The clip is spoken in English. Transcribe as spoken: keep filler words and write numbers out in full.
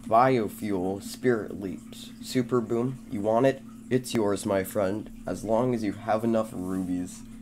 Biofuel Spirit Leaps. Superboom, you want it? It's yours, my friend, as long as you have enough rubies.